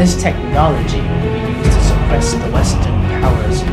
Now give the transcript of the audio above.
This technology will be used to suppress the Western powers